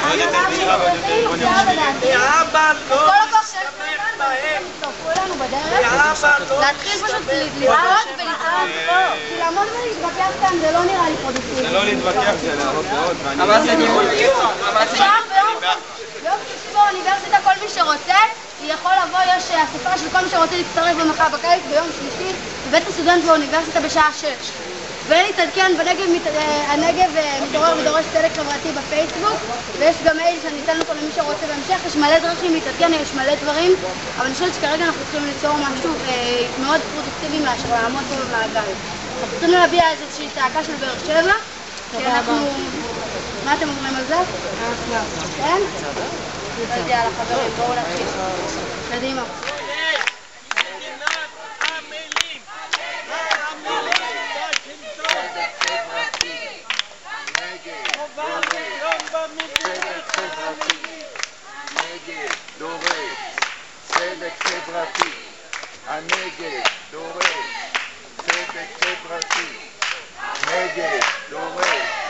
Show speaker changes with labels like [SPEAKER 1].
[SPEAKER 1] כל הכוח שיש בהם. תצטרפו אלינו בדרך. להתחיל פשוט לראות ולטעון. כי לעמוד ולהתווכח כאן זה לא נראה לי פרודוקטיבי.
[SPEAKER 2] זה לא להתווכח, זה להראות מאוד.
[SPEAKER 3] אבל זה ניהול קטע.
[SPEAKER 1] אפשר ביום שישי באוניברסיטה כל מי שרוצה יכול לבוא, יש אספה של כל מי שרוצה להצטרף במחאה בקיץ ביום שלישי בבית הסטודנט באוניברסיטה בשעה 6. ולהתעדכן הנגב מתעורר ודורש צדק חברתי בפייסבוק, ויש גם מייל שאני אתן אותו למי שרוצה בהמשך. יש מלא דרכים להתעדכן, יש מלא דברים, אבל אני חושבת שכרגע אנחנו צריכים ליצור משהו מאוד פרודוקטיבי מאשר לעמוד פה במעגל. אנחנו צריכים להביע איזושהי צעקה של באר שבע, כי אנחנו... מה אתם אומרים על זה? כן? אז יאללה חברים, בואו נתחיל. קדימה.
[SPEAKER 4] הנגב דורש צדק חברתי. נגב דורש